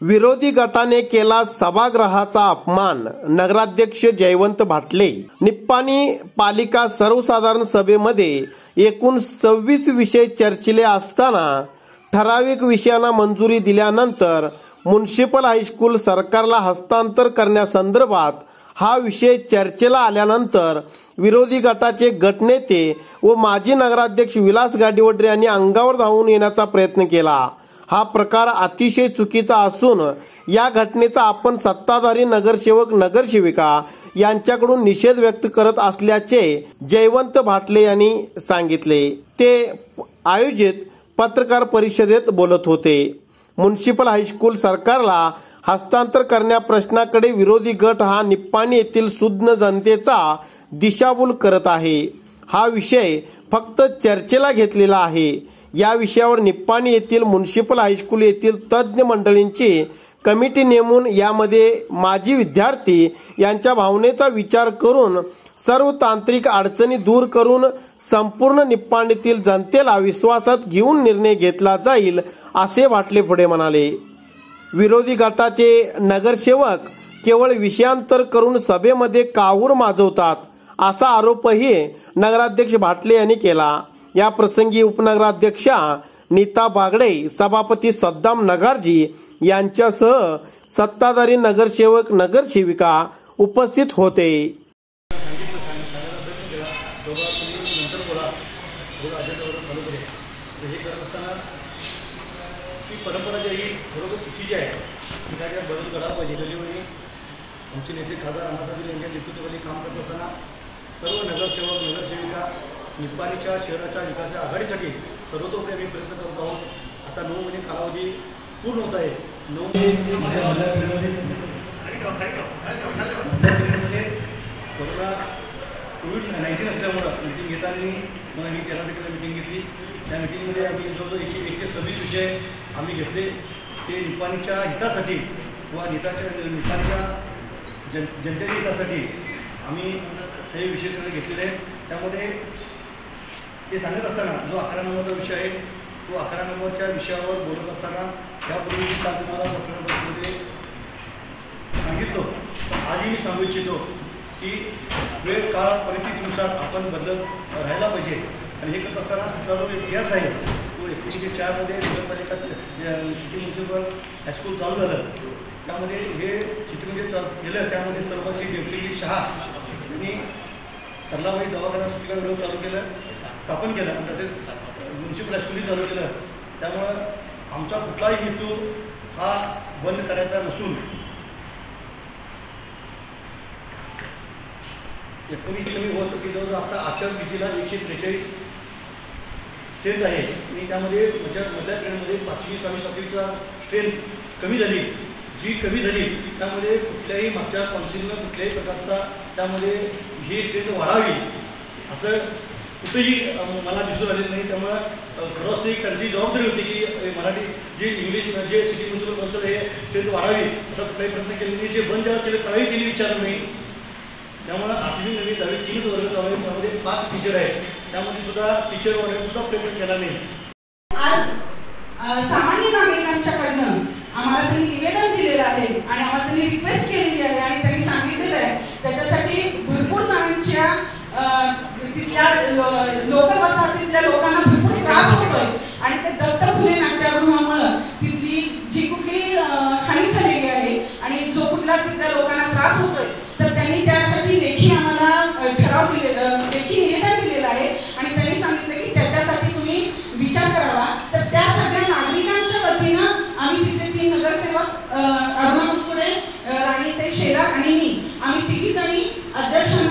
विरोधी गटाने केला सभागृहाचा अपमान. नगराध्यक्ष जयवंत भाटले. निप्पाणी पालिका सर्वसाधारण सभेमध्ये एकूण 26 विषय चर्चिले असताना ठराविक विषयांना मंजुरी दिल्यानंतर म्युनिसिपल हायस्कूल सरकारला हस्तांतर करण्यासंदर्भात हा विषय चर्चेला आल्यानंतर विरोधी गटाचे गटनेते व माजी नगराध्यक्ष विलास गाडीवडरे यांनी अंगावर धावून येण्याचा प्रयत्न केला. हा प्रकार अतिशय चुकीचा असून या घटनेचा आपण सत्ताधारी नगरसेवक नगरसेविका यांच्याकडून निषेध व्यक्त करत असल्याचे जयवंत भाटले यांनी सांगितले. ते आयोजित पत्रकार परिषदेत बोलत होते. म्युनिसिपल हायस्कूल सरकारला हस्तांतर करण्या प्रश्नाकडे विरोधी गट हा निप्पाणी येथील सुज्ञ जनतेचा दिशाभूल करत आहे. हा विषय फक्त चर्चेला घेतलेला आहे. या विषयावर निप्पाणी येथील म्युनिसिपल हायस्कूल येथील तज्ज्ञ मंडळींची कमिटी नेमून यामध्ये माजी विद्यार्थी यांच्या भावनेचा विचार करून सर्व तांत्रिक अडचणी दूर करून संपूर्ण निप्पाणीतील जनतेला विश्वासात घेऊन निर्णय घेतला जाईल असे भाटले पुढे म्हणाले. विरोधी गटाचे नगरसेवक केवळ विषयांतर करून सभेमध्ये काहूर माजवतात असा आरोपही नगराध्यक्ष भाटले यांनी केला. या प्रसंगी उपनगराध्यक्षा नीता बागडे, सभापती सद्दाम नगारजी यांच्यासह सत्ताधारी नगरसेवक नगरसेविका उपस्थित होते. परंपरा जी ही बरोबर चुकीची आहे. काय बदल घडावा पाहिजे. गल्लीवरी आमचे नेते खासदार अण्णासाहेब यांच्या नेतृत्वाखाली काम करत असताना सर्व नगरसेवक नगरसेविका निप्पाणीच्या शहराच्या विकासाच्या आघाडीसाठी सर्वतोपरी आम्ही प्रयत्न करत आहोत. आता 9 महिने कालावधी पूर्ण होत आहे. 9 कोरोना कोविड-19 असल्यामुळं मीटिंग घेताना मला मी 13 तारखेला मीटिंग घेतली. त्या मीटिंगमध्ये आम्ही जवळजवळ 126 विषय आम्ही घेतले. ते निप्पाणीच्या हितासाठी किंवा निप्पाणीच्या जनतेच्या हितासाठी आम्ही हे विषय सगळे घेतलेले आहेत. त्यामध्ये ते सांगत असताना जो 11 नंबरचा विषय आहे तो 11 नंबरच्या विषयावर बोलत असताना यापूर्वी काल तुम्हाला पत्रकारितेमध्ये सांगितलं. आजही मी सांगू इच्छितो की वेळ काळ परिस्थितीनुसार आपण बदलत राहायला पाहिजे. आणि हे करत असताना तुमचा जो इतिहास आहे तो 1904 मध्ये नगरपालिका सिटी म्युनिसिपल हायस्कूल चालू झालं. त्यामध्ये हे सिटीमध्ये केलं. त्यामध्ये सर्वश्री देवसिंग शहा यांनी सरलाबाई दवाखाना सुविधागृह चालू केलं, स्थापन केलं आणि तसेच म्युनिसिपल हायस्कूलही चालू केलं. त्यामुळं आमचा कुठलाही हेतू हा बंद करायचा नसून 19 कमी होत की जवळजवळ आता आचारविधीला 143 स्ट्रेंथ आहे. आणि त्यामध्ये मधल्या पिरियडमध्ये 5वी 6वी 7वीचा स्ट्रेंथ कमी झाली. जी कमी झाली त्यामध्ये कुठल्याही मागच्या काउन्सिलनं कुठल्याही प्रकारचा त्यामध्ये ही स्ट्रेंथ वाढावी असं कुठेही मला दिसून आलेलं नाही. त्यामुळं खरं असतं की त्यांची जबाबदारी होती की मराठी जे इंग्लिश जे सिटी म्युनिसिपल काउन्सिल हे स्ट्रेंथ वाढावी असा कुठलाही प्रयत्न केले नाही. जे बंद जेव्हा केले त्यावेळी त्यांनी विचारलं नाही. त्यामुळं 8वी 9वी 10वी 3च वर्ग चालू आहेत. त्यामध्ये 5 टीचर आहेत. त्यामध्ये सुद्धा टीचर वर्गाने सुद्धा प्रयत्न केला नाही. आज सामान्य नागरिकांच्याकडनं आम्हाला त्यांनी निवेदन दिलेलं आहे आणि आम्हाला त्यांनी रिक्वेस्ट केलेली आहे आणि त्यांनी सांगितलेलं आहे त्याच्यासाठी भरपूर जणांच्या तिथल्या लोकल वसाहतीतल्या लोकांना भरपूर त्रास होतोय आणि ते दत्त फुले नाट्यगृहामुळे तिथली जी कुठली हानी झालेली आहे आणि जो कुठला तिथल्या लोकांना त्रास होतोय तर त्यांनी त्यासाठी लेखी आम्हाला ठराव दिले लेखी निवेदन दिलेलं आहे आणि त्यांनी सांगितलं की त्याच्यासाठी तुम्ही विचार करावा. तर त्या सगळ्या नागरिकांच्या वतीनं आम्ही तिथले 3 नगरसेवक अरुणा मुस्कुरे, राणी ते शेरा आणि मी आम्ही 3 जणी अध्यक्षांना